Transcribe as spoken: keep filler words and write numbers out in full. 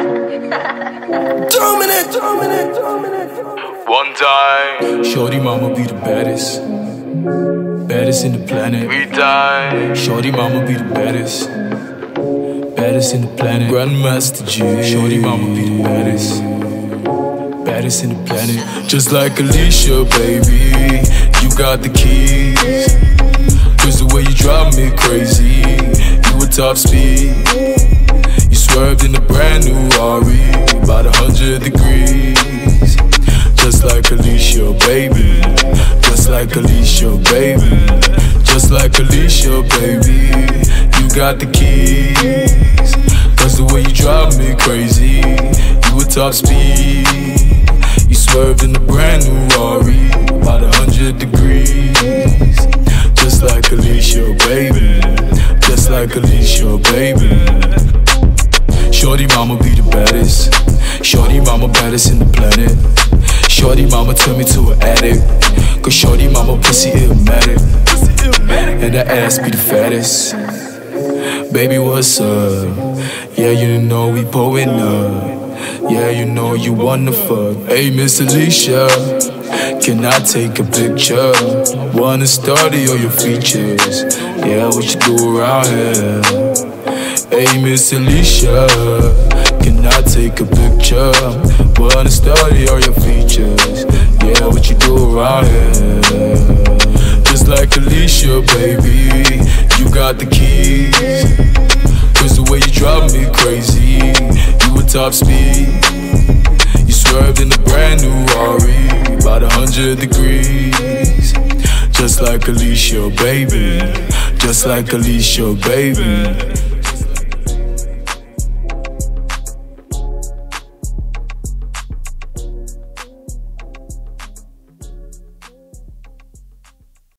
Dominant, dominant, dominant. One time, Shorty mama be the baddest, baddest in the planet. we die. Shorty mama be the baddest, baddest in the planet. Grandmaster G. Shorty mama be the baddest, baddest in the planet. Just like Alicia, baby, you got the keys. Cause the way you drive me crazy, you a top speed. You swerved in a brand new Rari, about a hundred degrees. Just like Alicia, baby. Just like Alicia, baby. Just like Alicia, baby. You got the keys. Cause the way you drive me crazy, you a top speed. You swerved in a brand new Rari, about a hundred degrees. Just like Alicia, baby. Just like Alicia, baby. Shorty mama be the baddest. Shorty mama baddest in the planet. Shorty mama turn me to an addict. Cause shorty mama pussy illmatic. And that ass be the fattest. Baby, what's up? Yeah, you know we pulling up. Yeah, you know you wanna fuck. Hey, Miss Alicia, can I take a picture? Wanna study all your features. Yeah, what you do around here? Hey, Miss Alicia, can I take a picture? Wanna study all your features. Yeah, what you do around here? Just like Alicia, baby, you got the keys. Cause the way you drive me crazy, you a top speed. You swerved in a brand new Rari, about a hundred degrees. Just like Alicia, baby. Just like Alicia, baby.